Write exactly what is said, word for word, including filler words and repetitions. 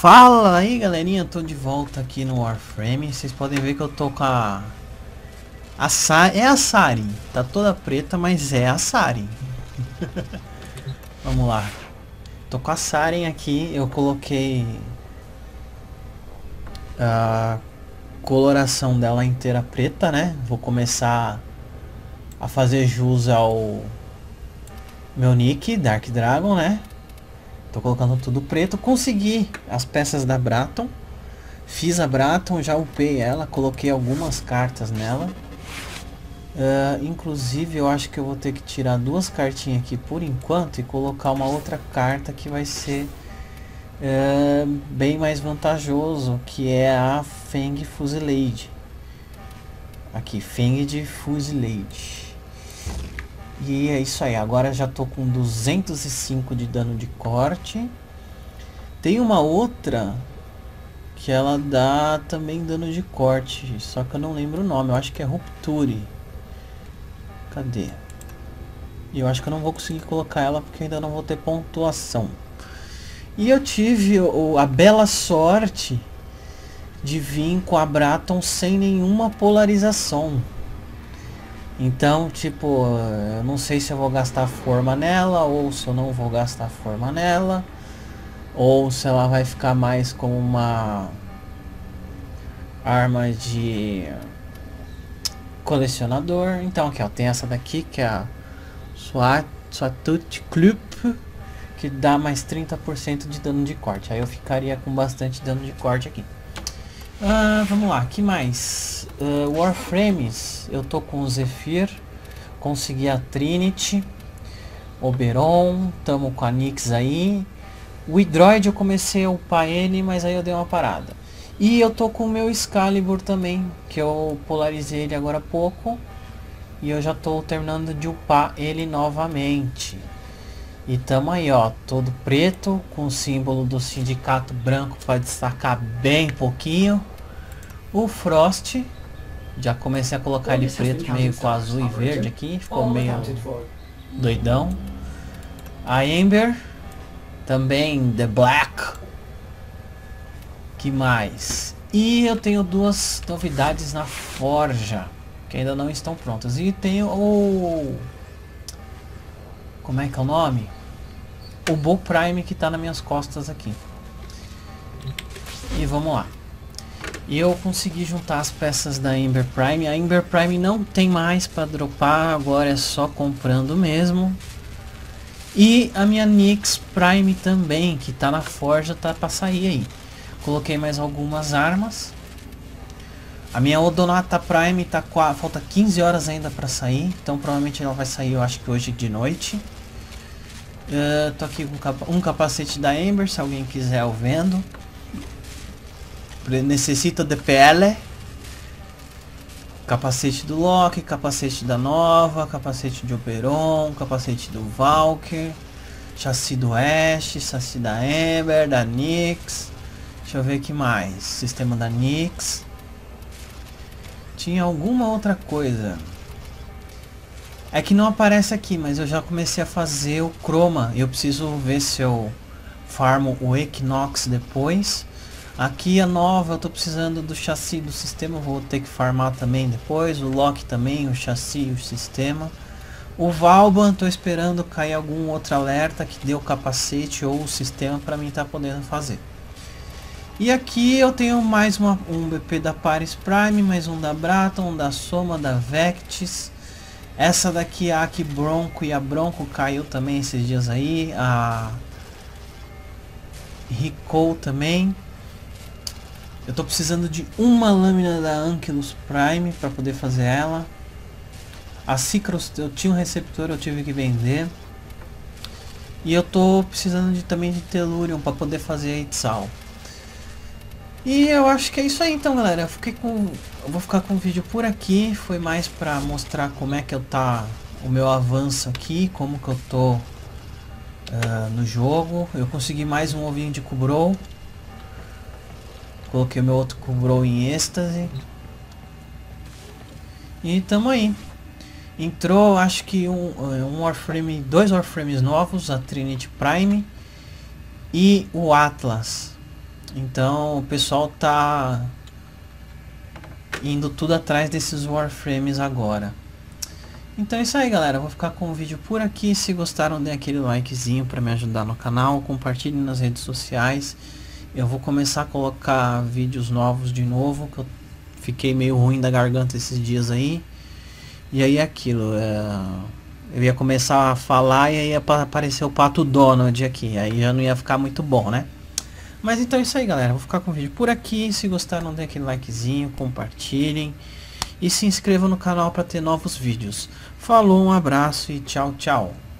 Fala aí galerinha, tô de volta aqui no Warframe. Vocês podem ver que eu tô com a... a Sari, é a Sari, tá toda preta, mas é a Sari. Vamos lá. Tô com a Sari aqui, eu coloquei a coloração dela inteira preta, né? Vou começar a fazer jus ao meu nick, Dark Dragon, né? Tô colocando tudo preto. Consegui as peças da Braton. Fiz a Braton, já upei ela. Coloquei algumas cartas nela. Uh, inclusive eu acho que eu vou ter que tirar duas cartinhas aqui por enquanto. E colocar uma outra carta que vai ser uh, bem mais vantajoso. Que é a Fang Fusilade. Aqui, Fanged Fusilade. E é isso aí, agora já tô com duzentos e cinco de dano de corte. Tem uma outra que ela dá também dano de corte, só que eu não lembro o nome, eu acho que é Rupture. Cadê? E eu acho que eu não vou conseguir colocar ela porque ainda não vou ter pontuação. E eu tive o, a bela sorte de vir com a Braton sem nenhuma polarização. Então, tipo, eu não sei se eu vou gastar forma nela ou se eu não vou gastar forma nela, ou se ela vai ficar mais como uma arma de colecionador. Então aqui ó, tem essa daqui que é a Swatut Club, que dá mais trinta por cento de dano de corte. Aí eu ficaria com bastante dano de corte aqui. Ah, vamos lá, que mais? Uh, Warframes, eu tô com o Zephyr, consegui a Trinity, Oberon, tamo com a Nyx aí. O Hydroid eu comecei a upar ele, mas aí eu dei uma parada. E eu tô com o meu Excalibur também, que eu polarizei ele agora há pouco. E eu já tô terminando de upar ele novamente. E tamo aí ó, todo preto, com o símbolo do sindicato branco para destacar bem pouquinho. O Frost, já comecei a colocar ele preto meio com azul e verde aqui, ficou meio doidão. A Ember, também The Black. Que mais? E eu tenho duas novidades na Forja, que ainda não estão prontas. E tenho o... como é que é o nome? O Bull Prime que tá nas minhas costas aqui. E vamos lá. E eu consegui juntar as peças da Ember Prime. A Ember Prime não tem mais para dropar, agora é só comprando mesmo. E a minha Nyx Prime também, que tá na Forja, tá para sair aí. Coloquei mais algumas armas. A minha Odonata Prime tá com a, falta quinze horas ainda para sair, então provavelmente ela vai sair, eu acho que hoje de noite. Uh, tô aqui com capa um capacete da Ember, se alguém quiser eu vendo. Necessito de pele. Capacete do Loki, capacete da Nova, capacete de Oberon, capacete do Valkyr, chassi do Ashe, chassi da Ember, da Nyx. Deixa eu ver que mais. Sistema da Nyx. Tinha alguma outra coisa. É que não aparece aqui, mas eu já comecei a fazer o Chroma. Eu preciso ver se eu farmo o Equinox depois. Aqui a Nova, eu tô precisando do chassi do sistema, vou ter que farmar também depois. O Loki também, o chassi e o sistema. O Valban, tô esperando cair algum outro alerta que dê o capacete ou o sistema para mim tá podendo fazer. E aqui eu tenho mais uma, um B P da Paris Prime, mais um da Braton, um da Soma, da Vectis. Essa daqui, a Aki Bronco, e a Bronco caiu também esses dias aí. A Rico também. Eu tô precisando de uma lâmina da Ankylos Prime para poder fazer ela. A Cicros, eu tinha um receptor, eu tive que vender. E eu tô precisando de, também de Tellurium para poder fazer a Itzal. E eu acho que é isso aí então, galera. Eu fiquei com, eu vou ficar com o vídeo por aqui. Foi mais para mostrar como é que eu tá o meu avanço aqui, como que eu tô uh, no jogo. Eu consegui mais um ovinho de Kubrou. Coloquei o meu outro Kubrou em êxtase. E tamo aí. Entrou, acho que um, um Warframe, dois Warframes novos, a Trinity Prime e o Atlas. Então o pessoal tá indo tudo atrás desses Warframes agora. Então é isso aí, galera. Eu vou ficar com o vídeo por aqui. Se gostaram, dê aquele likezinho para me ajudar no canal. Compartilhe nas redes sociais. Eu vou começar a colocar vídeos novos de novo, que eu fiquei meio ruim da garganta esses dias aí. E aí é aquilo, é... eu ia começar a falar e aí ia aparecer o Pato Donald aqui. Aí já não ia ficar muito bom, né? Mas então é isso aí, galera. Vou ficar com o vídeo por aqui. Se gostaram, dê aquele likezinho, compartilhem. E se inscrevam no canal para ter novos vídeos. Falou, um abraço e tchau, tchau.